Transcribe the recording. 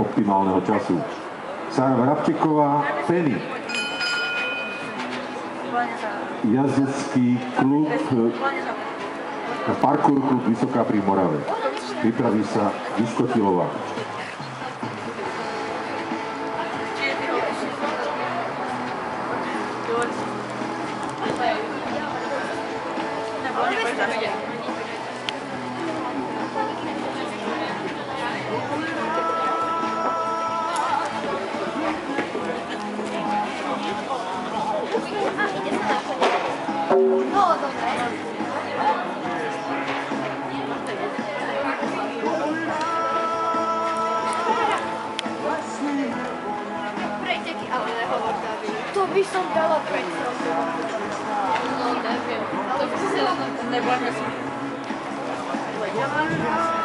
optimálneho času. Sára Vrabčeková, Penny. Jazdecký klub, parkour klub Vysoká pri Morave. Pripraví sa Vyskotilová. To by som dala preto. No neviem, to by si sa nebojme si.